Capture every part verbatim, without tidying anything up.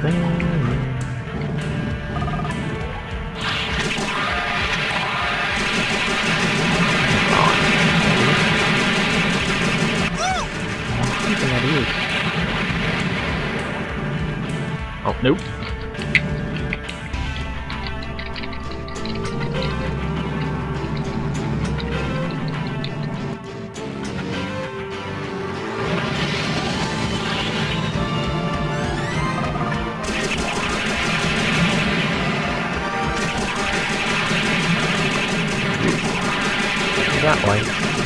Oh, nope. That way.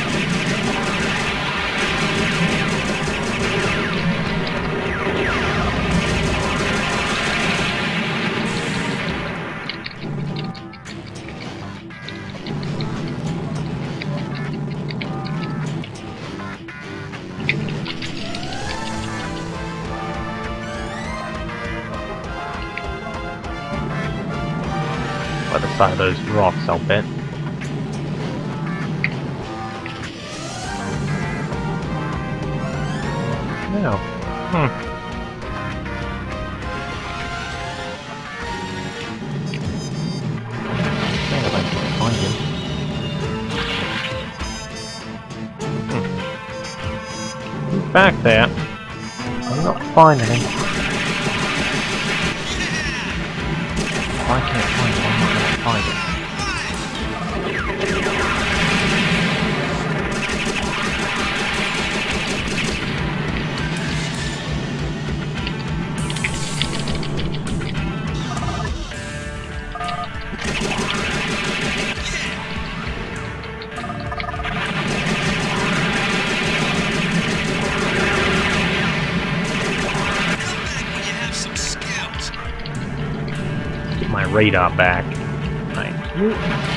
By the side of those rocks, I'll bet. No. Hmm. I think I can find him. Hmm. He's back there. I'm not finding him. If I can't find him, I'm not going to find him. My radar back. Thank you.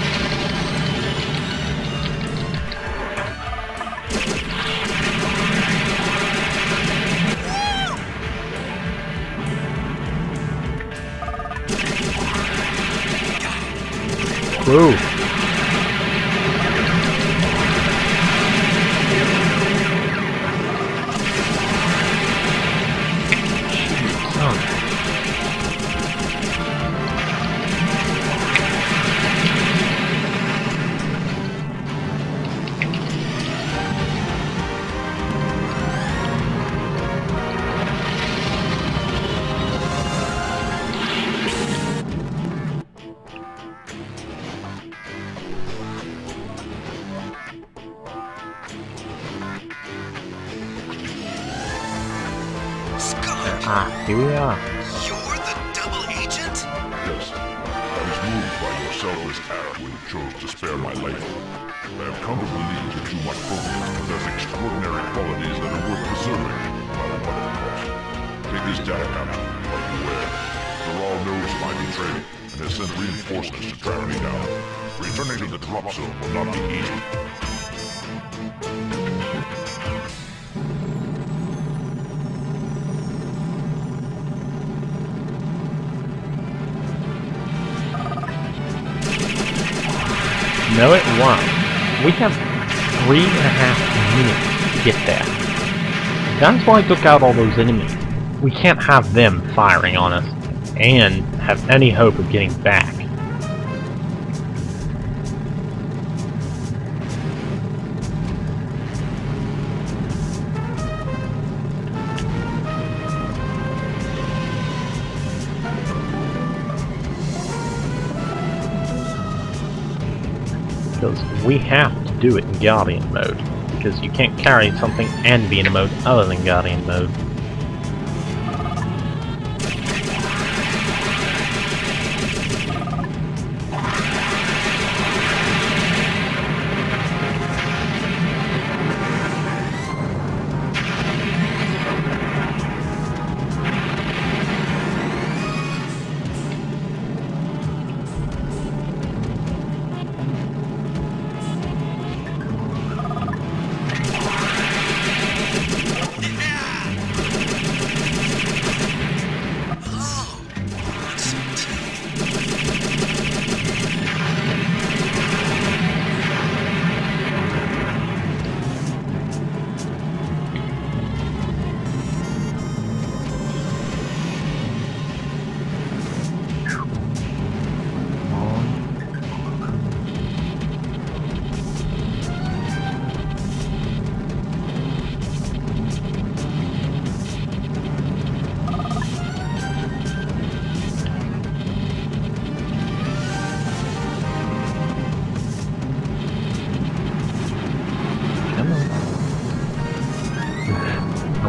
Whoa. Ah, here we are. You're the double agent? Yes. I was moved by your selfless act when you chose to spare my life. I have come to believe that you microbians possess extraordinary qualities that are worth preserving, no matter what it costs. Take this data capture, but beware. Zaral knows my betrayal and has sent reinforcements to track me down. Returning to the drop zone will not be easy. No, it won't. We have three and a half minutes to get there. That's why I took out all those enemies. We can't have them firing on us and have any hope of getting back. Because we have to do it in Guardian mode, because you can't carry something and be in a mode other than Guardian mode.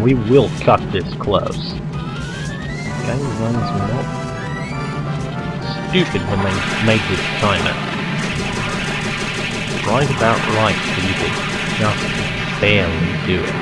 we will cut this close. Game runs not stupid when they made this timer. Right about right so you could just barely do it.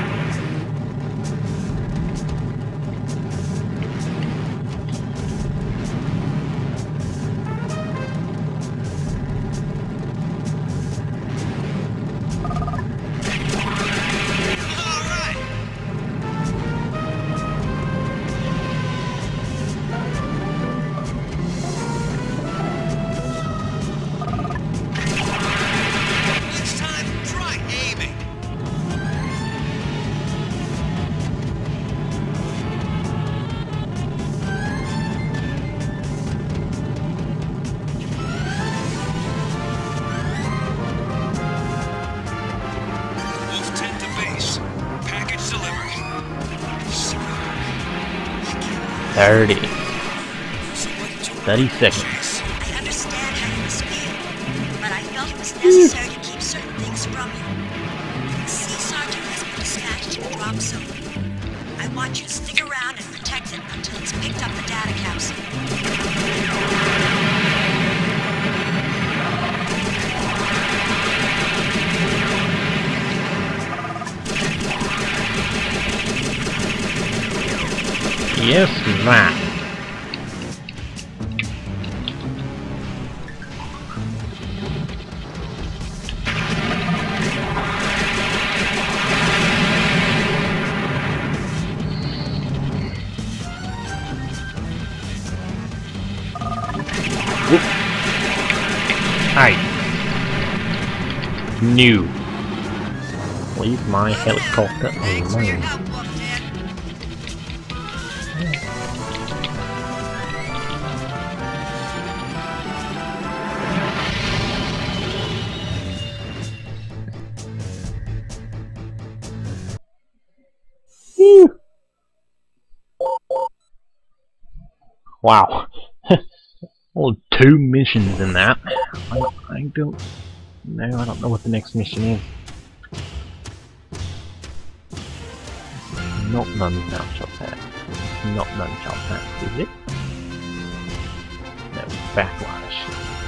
Thirty. Thirty seconds. I understand how you must feel, but I felt it was necessary to keep certain things from you. The Sea Sergeant has been dispatched to the drop zone. I want you to stick around and protect it until it's picked up the data capsule. Yes, ma'am. Hi. New. Leave my helicopter alone. Wow. Well, two missions in that. I, I don't know, I don't know what the next mission is. Not nunchuck pass. Not nunchuck pass, is it? No, backlash.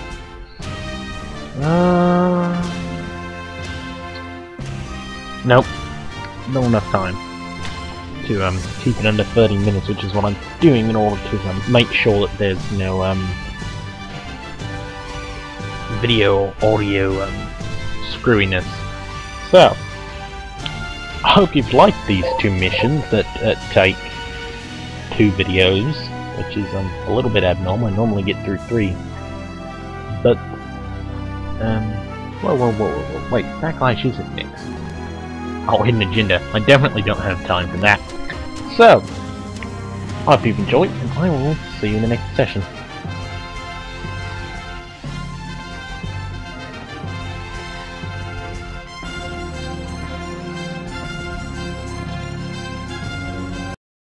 Uh, nope. Not enough time to um, keep it under thirty minutes, which is what I'm doing in order to um, make sure that there's no um, video or audio um, screwiness. So, I hope you've liked these two missions that uh, take two videos, which is um, a little bit abnormal. I normally get through three. But, um, whoa, whoa, whoa, whoa, whoa. Wait, Backlash isn't next. Oh, Hidden Agenda. I definitely don't have time for that. So, I hope you've enjoyed, and I will see you in the next session.